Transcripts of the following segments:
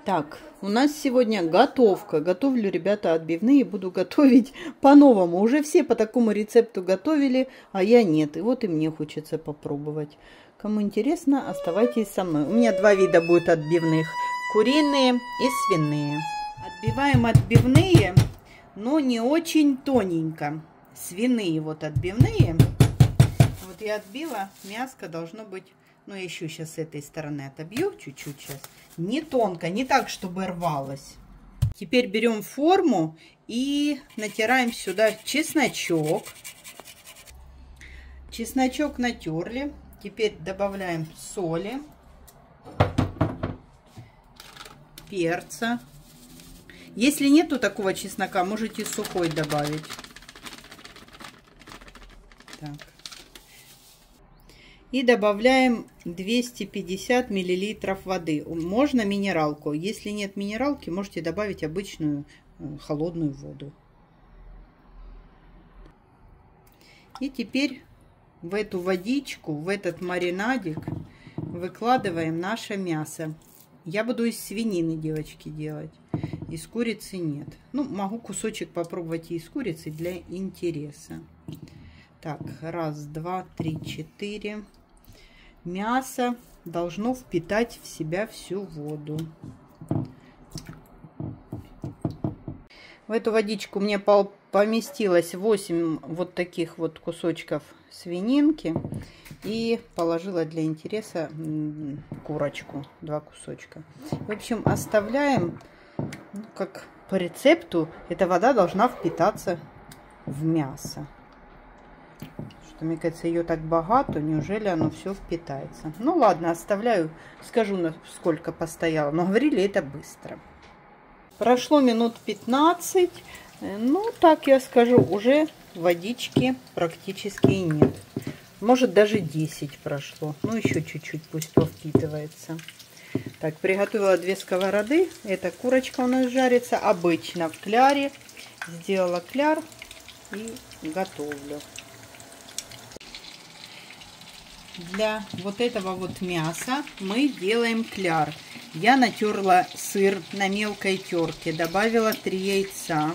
Так, у нас сегодня готовка. Готовлю, ребята, отбивные. Буду готовить по-новому. Уже все по такому рецепту готовили, а я нет. И вот и мне хочется попробовать. Кому интересно, оставайтесь со мной. У меня два вида будет отбивных. Куриные и свиные. Отбиваем отбивные, но не очень тоненько. Свиные вот отбивные. Вот я отбила. Мяско должно быть... Ну, я еще сейчас с этой стороны отобью чуть-чуть сейчас. Не тонко, не так, чтобы рвалось. Теперь берем форму и натираем сюда чесночок. Чесночок натерли. Теперь добавляем соли, перца. Если нету такого чеснока, можете сухой добавить. Так. И добавляем 250 миллилитров воды. Можно минералку. Если нет минералки, можете добавить обычную холодную воду. И теперь в эту водичку, в этот маринадик выкладываем наше мясо. Я буду из свинины, девочки, делать. Из курицы нет. Ну, могу кусочек попробовать и из курицы для интереса. Так, раз, два, три, четыре. Мясо должно впитать в себя всю воду. В эту водичку мне поместилось 8 вот таких вот кусочков свининки. И положила для интереса курочку, 2 кусочка. В общем, оставляем, ну, как по рецепту, эта вода должна впитаться в мясо. Мне кажется, ее так богато, неужели оно все впитается? Ну ладно, оставляю, скажу, сколько постояло, но говорили, это быстро. Прошло минут 15, ну так я скажу, уже водички практически и нет. Может даже 10 прошло, ну еще чуть-чуть, пусть повпитывается. Так, приготовила 2 сковороды, эта курочка у нас жарится обычно в кляре. Сделала кляр и готовлю. Для вот этого вот мяса мы делаем кляр. Я натерла сыр на мелкой терке, добавила 3 яйца.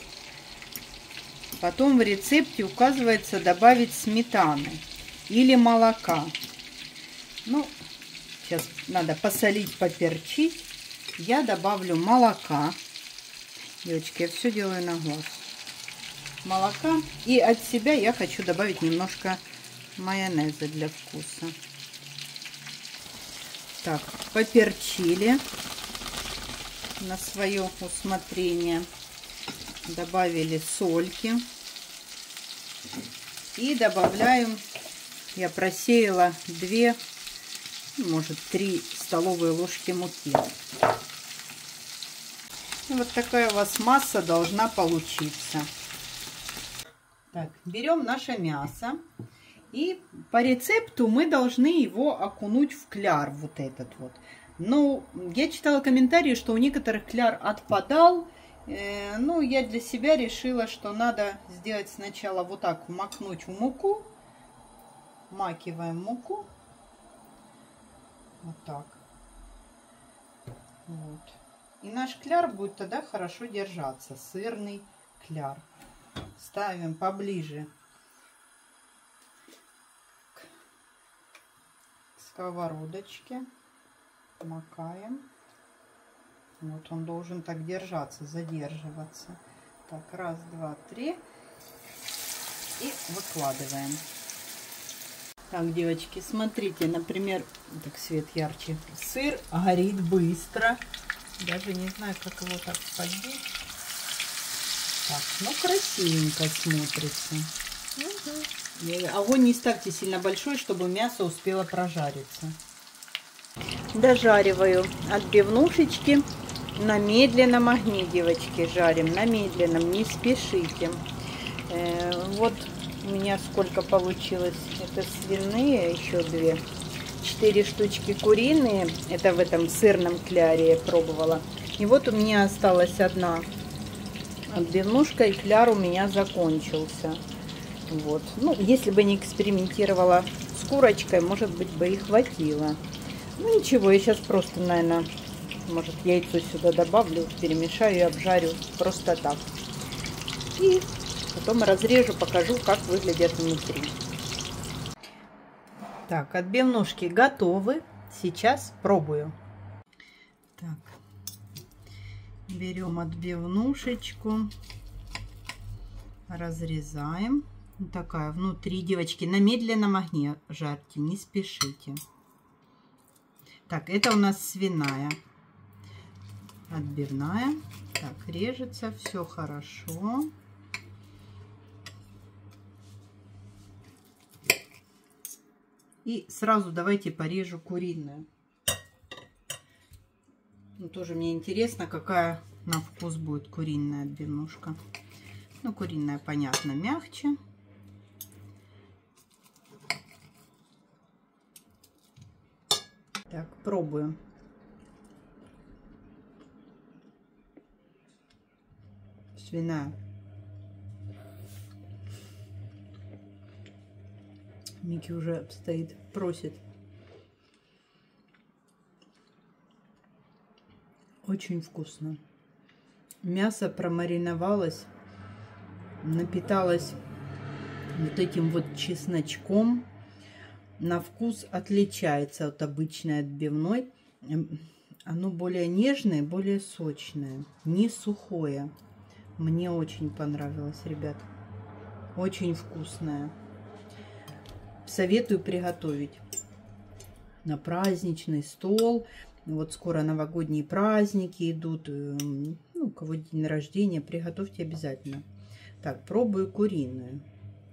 Потом в рецепте указывается добавить сметаны или молока. Ну, сейчас надо посолить, поперчить. Я добавлю молока. Девочки, я все делаю на глаз. Молока. И от себя я хочу добавить немножко майонеза для вкуса. Так, поперчили на свое усмотрение. Добавили сольки. И добавляем, я просеяла 2, может 3 столовые ложки муки. И вот такая у вас масса должна получиться. Так, берем наше мясо. И по рецепту мы должны его окунуть в кляр, вот этот вот. Но я читала комментарии, что у некоторых кляр отпадал. Ну, я для себя решила, что надо сделать сначала вот так, макнуть в муку. Макиваем муку. Вот так. Вот. И наш кляр будет тогда хорошо держаться. Сырный кляр. Ставим поближе сковородочке, макаем. Вот он должен так держаться, задерживаться. Так, раз, два, три. И выкладываем. Так, девочки, смотрите, например, так свет ярче. Сыр горит быстро. Даже не знаю, как его так поддеть. Так, ну красивенько смотрится. Огонь не ставьте сильно большой, чтобы мясо успело прожариться. Дожариваю отбивнушечки на медленном огне, девочки, жарим на медленном, не спешите. Вот у меня сколько получилось. Это свиные, еще 2. 4 штучки куриные. Это в этом сырном кляре я пробовала. И вот у меня осталась 1 отбивнушка, и кляр у меня закончился. Вот. Ну, если бы не экспериментировала с курочкой, может быть, бы и хватило. Ну, ничего, я сейчас просто, наверное, Может, яйцо сюда добавлю, перемешаю и обжарю просто так. И потом разрежу, покажу, как выглядят внутри. Так, отбивнушки готовы. Сейчас пробую. Так, берем отбивнушечку, разрезаем. Вот такая внутри, девочки, на медленном огне жарьте, не спешите. Так, это у нас свиная. Отбивная. Так, режется, все хорошо. И сразу давайте порежу куриную. Ну, тоже мне интересно, какая на вкус будет куриная отбивнушка. Ну, куриная, понятно, мягче. Так, пробуем. Свиная. Микки уже стоит, просит. Очень вкусно. Мясо промариновалось, напиталось вот этим вот чесночком. На вкус отличается от обычной отбивной. Оно более нежное, более сочное, не сухое. Мне очень понравилось, ребят. Очень вкусное. Советую приготовить на праздничный стол. Вот скоро новогодние праздники идут. Ну, у кого день рождения, приготовьте обязательно. Так, пробую куриную.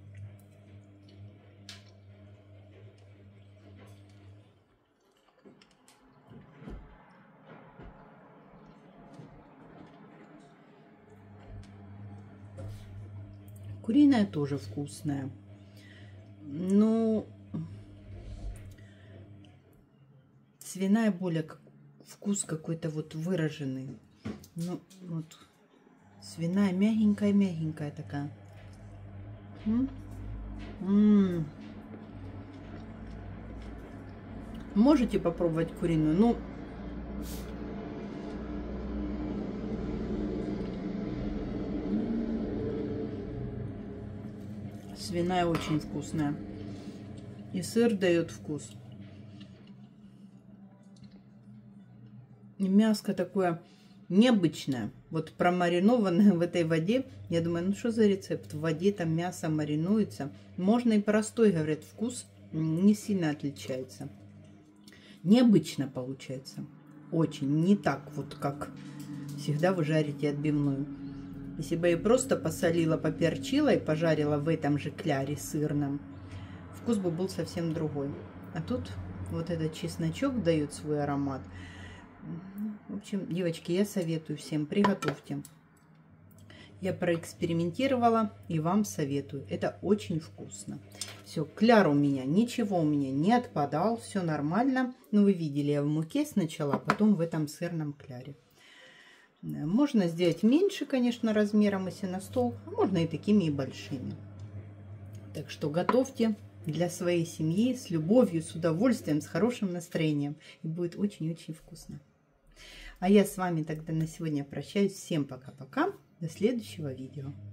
Куриная тоже вкусная. Ну, свиная более вкус какой-то вот выраженный. Ну, вот свиная мягенькая такая. Можете попробовать куриную, ну, свиная очень вкусная. И сыр дает вкус. И мяско такое необычное. Вот промаринованное в этой воде. Я думаю, ну что за рецепт? В воде там мясо маринуется. Можно и простой, говорят, вкус не сильно отличается. Необычно получается. Очень. Не так вот, как всегда вы жарите отбивную. Если бы я просто посолила, поперчила и пожарила в этом же кляре сырном, вкус бы был совсем другой. А тут вот этот чесночок дает свой аромат. В общем, девочки, я советую всем, приготовьте. Я проэкспериментировала и вам советую. Это очень вкусно. Все, кляр у меня, ничего у меня не отпадал, все нормально. Ну, вы видели, я в муке сначала, а потом в этом сырном кляре. Можно сделать меньше, конечно, размером, если на стол. Можно и такими, и большими. Так что готовьте для своей семьи с любовью, с удовольствием, с хорошим настроением. И будет очень-очень вкусно. А я с вами тогда на сегодня прощаюсь. Всем пока-пока. До следующего видео.